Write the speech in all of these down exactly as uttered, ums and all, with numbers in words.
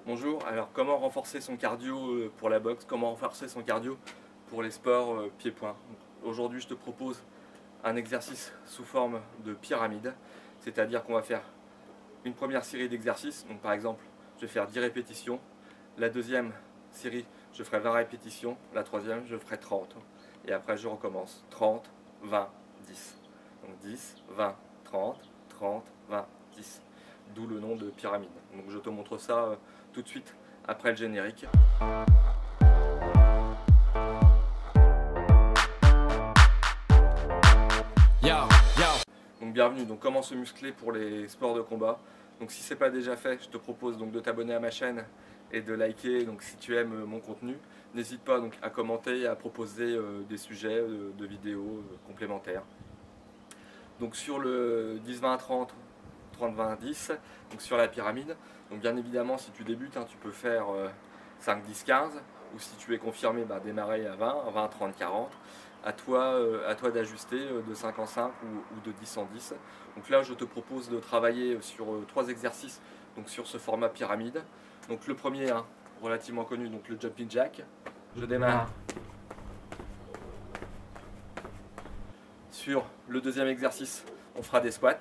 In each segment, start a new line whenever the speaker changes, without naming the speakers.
Bonjour, alors comment renforcer son cardio pour la boxe, comment renforcer son cardio pour les sports pieds-poings. Aujourd'hui je te propose un exercice sous forme de pyramide, c'est-à-dire qu'on va faire une première série d'exercices, donc par exemple je vais faire dix répétitions, la deuxième série je ferai vingt répétitions, la troisième je ferai trente, et après je recommence, trente, vingt, dix. Donc dix, vingt, trente, trente, vingt, dix. D'où le nom de pyramide. Donc je te montre ça euh, tout de suite après le générique. Yo, yo. Donc bienvenue, donc comment se muscler pour les sports de combat. Donc si ce n'est pas déjà fait, je te propose donc de t'abonner à ma chaîne et de liker donc si tu aimes mon contenu. N'hésite pas donc à commenter et à proposer euh, des sujets euh, de vidéos euh, complémentaires. Donc sur le dix vingt trente, trente vingt dix, donc sur la pyramide, donc bien évidemment si tu débutes, hein, tu peux faire euh, cinq dix quinze, ou si tu es confirmé, bah, démarrer à vingt, vingt, trente, quarante. À toi, euh, à toi d'ajuster euh, de cinq en cinq ou, ou de dix en dix. Donc là je te propose de travailler sur euh, trois exercices donc sur ce format pyramide. Donc le premier, hein, relativement connu, donc le jumping jack. Je démarre. Sur le deuxième exercice, on fera des squats.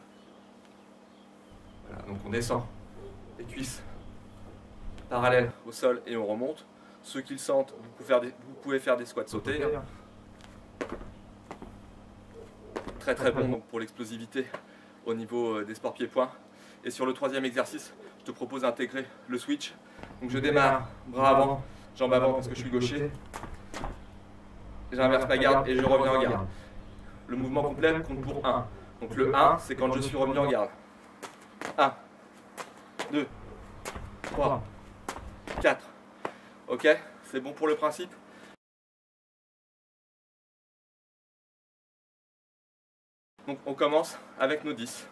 Voilà, donc on descend les cuisses parallèles au sol et on remonte. Ceux qui le sentent, vous pouvez faire des, vous pouvez faire des squats sautés. Très très bon donc, pour l'explosivité au niveau des sports pieds-poings. Et sur le troisième exercice, je te propose d'intégrer le switch. Donc je démarre, bras avant, jambes avant parce que je suis gaucher. J'inverse ma garde et je reviens en garde. Le mouvement complet compte pour un. Donc le un, c'est quand je suis revenu en garde. un, deux, trois, quatre. Ok, c'est bon pour le principe? Donc on commence avec nos dix.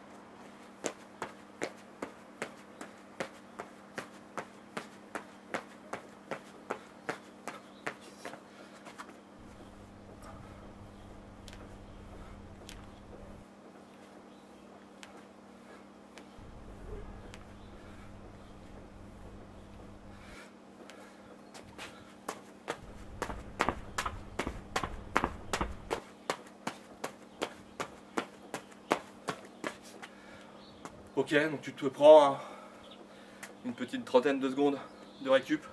Ok, donc tu te prends une petite trentaine de secondes de récup.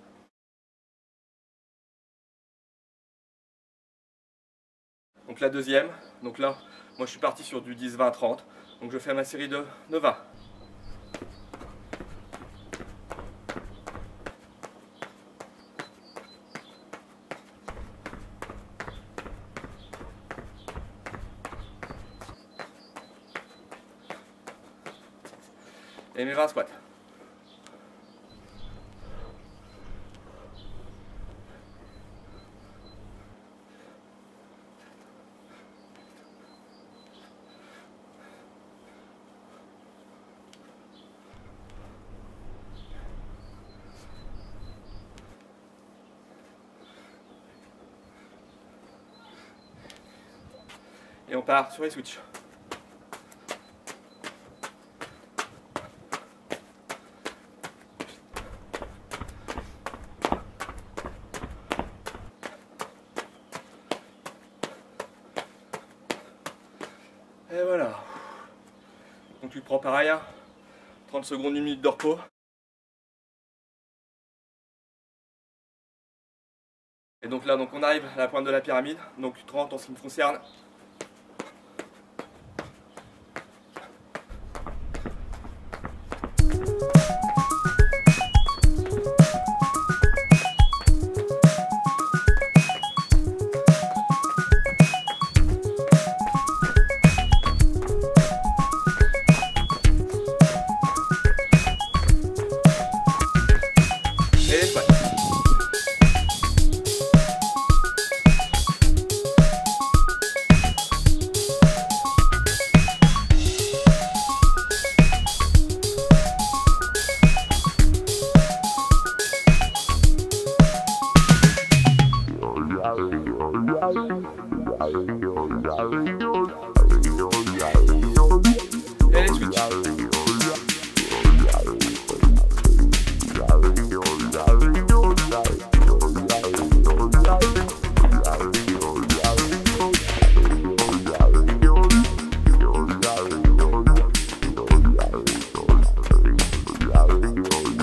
Donc la deuxième, donc là, moi je suis parti sur du dix vingt trente, donc je fais ma série de, de vingt. Et mes vingt squats. Et on part sur les switches. Et voilà. Donc tu te prends pareil, hein, trente secondes, une minute de repos. Et donc là, donc on arrive à la pointe de la pyramide. Donc trente en ce qui me concerne.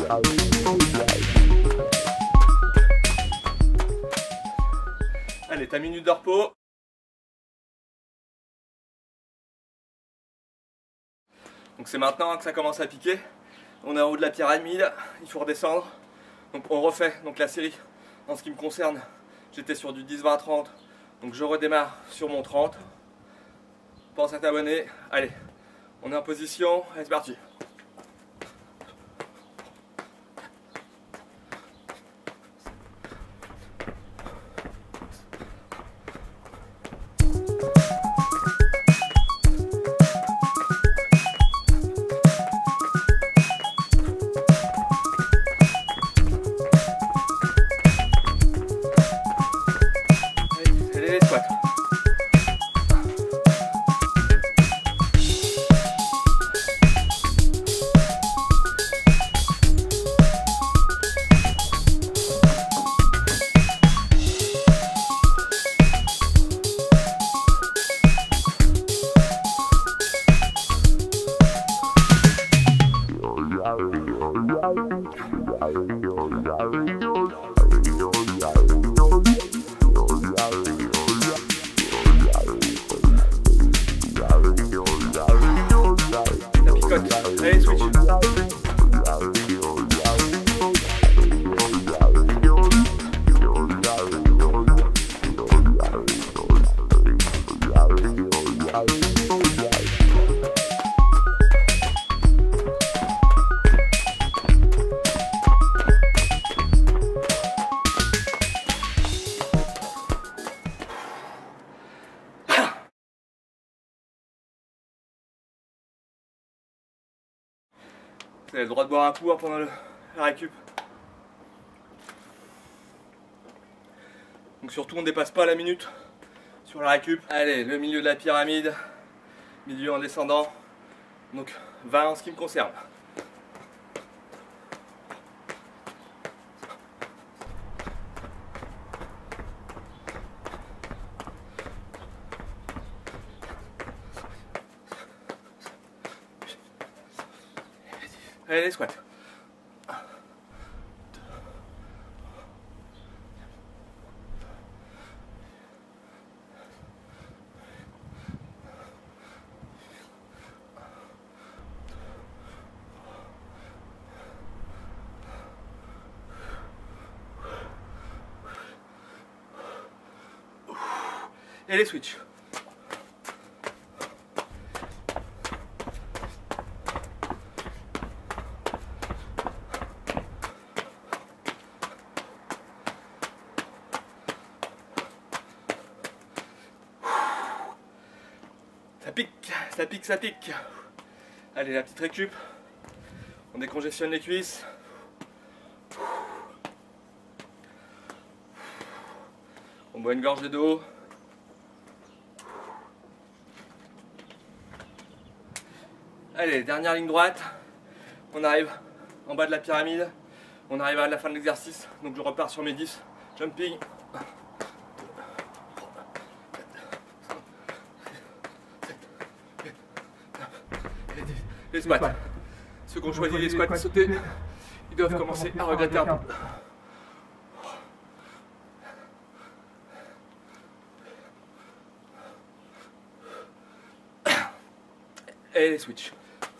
Allez, ta minute de repos. Donc c'est maintenant que ça commence à piquer. On est en haut de la pyramide, il faut redescendre. Donc on refait donc la série. En ce qui me concerne, j'étais sur du dix, vingt, trente. Donc je redémarre sur mon trente. Pense à t'abonner. Allez, on est en position. Allez, c'est parti. Allez, les squats. Allez, switch. Vous avez le droit de boire un coup hein, pendant le, la récup. Donc surtout on ne dépasse pas la minute sur la récup. Allez, le milieu de la pyramide, milieu en descendant. Donc vingt en ce qui me concerne. Allez, les squats. Et les switches. Ça pique, ça pique, ça pique. Allez, la petite récup. On décongestionne les cuisses. On boit une gorgée d'eau. Allez, dernière ligne droite. On arrive en bas de la pyramide. On arrive à la fin de l'exercice. Donc je repars sur mes dix. Jumping. Les squats. Ceux qui ont choisi les squats sautés, ils doivent commencer à regretter un peu. Et les switches.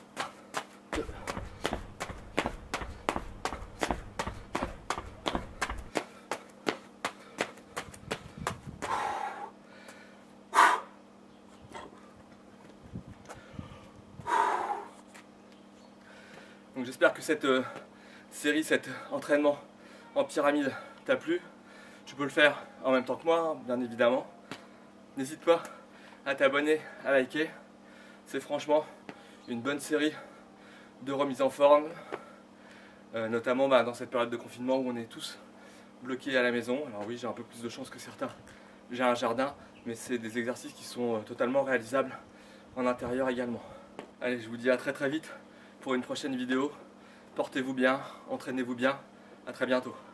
Donc j'espère que cette euh, série, cet entraînement en pyramide t'a plu. Tu peux le faire en même temps que moi, hein, bien évidemment. N'hésite pas à t'abonner, à liker. C'est franchement une bonne série de remise en forme, euh, notamment bah, dans cette période de confinement où on est tous bloqués à la maison. Alors oui, j'ai un peu plus de chance que certains. J'ai un jardin, mais c'est des exercices qui sont euh, totalement réalisables en intérieur également. Allez, je vous dis à très très vite pour une prochaine vidéo. Portez-vous bien, entraînez-vous bien. À très bientôt.